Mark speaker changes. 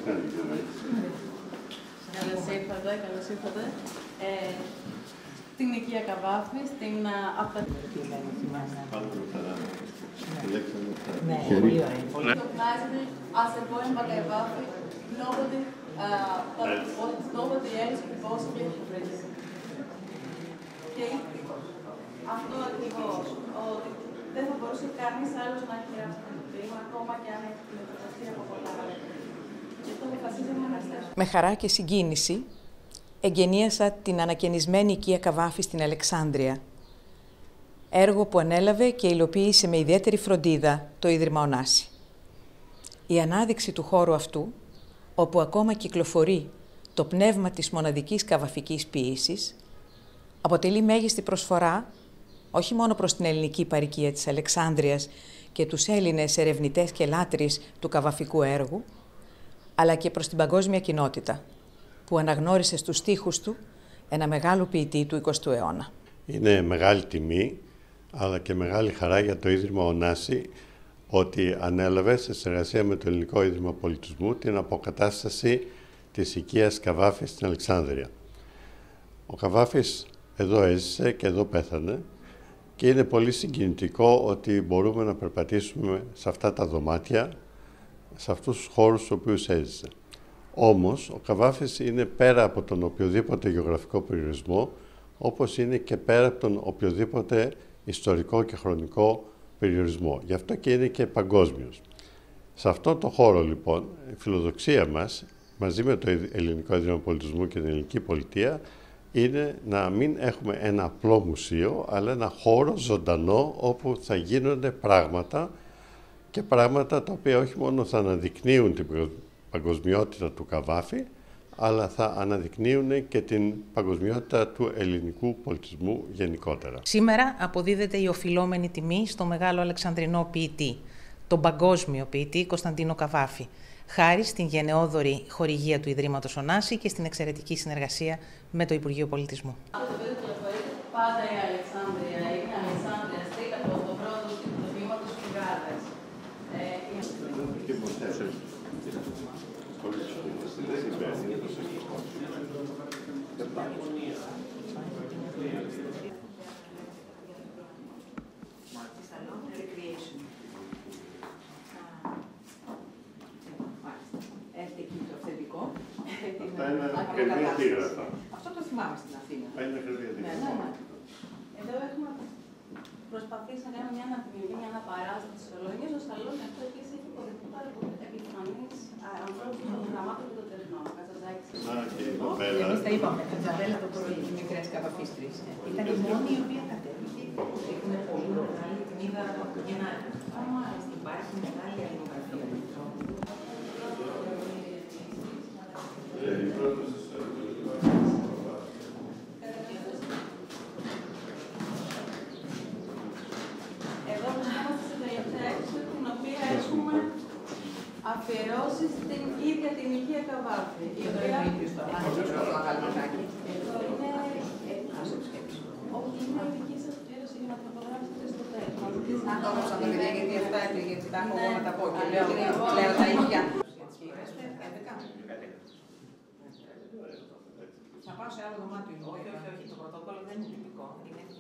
Speaker 1: Καλώς ήρθατε. Στην οικία Καβάφη, στην nobody else could possibly have written. Και αυτό ακριβώς, ότι δεν θα μπορούσε κανείς άλλος να έχει γράψει το ποίημα, ακόμα και αν έχει μεταφραστεί από πολλά άλλα. Και αυτό αποφασίζαμε να στέσουμε.
Speaker 2: Με χαρά και συγκίνηση, εγκαινίασα την ανακαινισμένη οικία Καβάφη στην Αλεξάνδρεια, έργο που ανέλαβε και υλοποίησε με ιδιαίτερη φροντίδα το Ίδρυμα Ωνάση. Η ανάδειξη του χώρου αυτού, όπου ακόμα κυκλοφορεί το πνεύμα της μοναδικής καβαφικής ποίησης, αποτελεί μέγιστη προσφορά όχι μόνο προς την ελληνική παροικία της Αλεξάνδρειας και τους Έλληνες ερευνητές και λάτρεις του καβαφικού έργου, αλλά και προς την παγκόσμια κοινότητα, που αναγνώρισε στους στίχους του ένα μεγάλο ποιητή του 20ου αιώνα.
Speaker 3: Είναι μεγάλη τιμή, αλλά και μεγάλη χαρά για το Ίδρυμα Ωνάση, ότι ανέλαβε σε συνεργασία με το Ελληνικό Ίδρυμα Πολιτισμού την αποκατάσταση της οικίας Καβάφη στην Αλεξάνδρεια. Ο Καβάφης εδώ έζησε και εδώ πέθανε και είναι πολύ συγκινητικό ότι μπορούμε να περπατήσουμε σε αυτά τα δωμάτια, σε αυτούς τους χώρους στους οποίους έζησε. Όμως, ο Καβάφης είναι πέρα από τον οποιοδήποτε γεωγραφικό περιορισμό, όπως είναι και πέρα από τον οποιοδήποτε ιστορικό και χρονικό περιορισμό. Γι' αυτό και είναι και παγκόσμιος. Σε αυτό το χώρο, λοιπόν, η φιλοδοξία μας, μαζί με το Ελληνικό Ίδρυμα Πολιτισμού και την Ελληνική Πολιτεία, είναι να μην έχουμε ένα απλό μουσείο, αλλά ένα χώρο ζωντανό, όπου θα γίνονται πράγματα και πράγματα τα οποία όχι μόνο θα αναδεικνύουν την παγκοσμιότητα του Καβάφη, αλλά θα αναδεικνύουν και την παγκοσμιότητα του ελληνικού πολιτισμού γενικότερα.
Speaker 2: Σήμερα αποδίδεται η οφειλόμενη τιμή στο μεγάλο Αλεξανδρινό ποιητή, τον παγκόσμιο ποιητή Κωνσταντίνο Καβάφη, χάρη στην γενναιόδορη χορηγία του Ιδρύματος Ωνάση και στην εξαιρετική συνεργασία με το Υπουργείο Πολιτισμού.
Speaker 1: Πάντα η Αλεξάνδρεια είναι Αλεξάνδρεια στρίτα από το πρώτο του βήματος Φυγάδας.
Speaker 3: Αυτά είναι κρεβιατήρα.
Speaker 1: Αυτό το θυμάμαι στην Αθήνα.
Speaker 3: Είναι κρεβιατήρα.
Speaker 1: Εδώ έχουμε προσπαθήσει να κάνουμε μια αναπτυγή, μια αναπαράσταση της Σολόγιας. Στο σαλόνι αυτό επίσης έχει υποδεχτεί πάρα πολύ επιφανείς ανθρώπους των γραμμάτων και των τεχνών.
Speaker 4: Εμείς τα είπαμε, η Τζαβέλα το πρωί, οι μικρές καβαφίστρες. Ήταν η μόνη η οποία κατέβηκε. Έχουν πολύ μεγάλη την είδα για να υπάρχει μεγάλη αλληλογραφία.
Speaker 1: Εδώ βρισκόμαστε στην τελευταία έξοδο, την οποία έχουμε αφιερώσει στην ίδια την οικία Καβάφη.
Speaker 4: Εδώ είναι ο ίδιος το αγαλματάκι.
Speaker 1: Εδώ είναι η δική σας αφιέρωση για να το απογράψετε στο τέλος.
Speaker 4: Αν το έκανα το παιδιά, γιατί αυτά γιατί τα έχω εγώ να τα πω και λέω τα ίδια. Θα πάω σε άλλο δωμάτιο.
Speaker 2: Όχι, το πρωτόκολλο δεν είναι τυπικό. Είναι